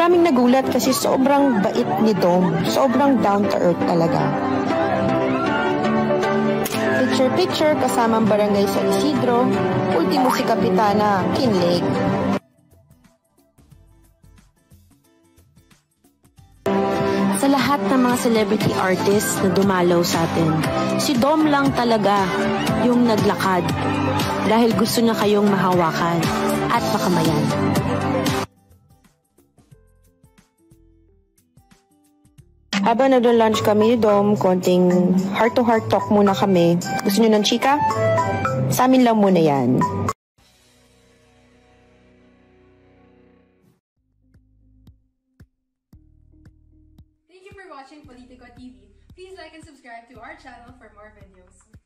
kaming nagulat kasi sobrang bait ni Dom. Sobrang down to earth talaga. Picture-picture kasamang barangay San Isidro. Ultimo si Kapitana Kinleg. Sa lahat ng mga celebrity artists na dumalaw sa atin, si Dom lang talaga yung naglakad dahil gusto niya kayong mahawakan at makamayan. Habang naglo-lunch kami ni Dom, konting heart-to-heart talk muna kami. Gusto niyo ng chika? Sa amin lang muna yan. Thank you for watching Politico TV. Please like and subscribe to our channel for more videos.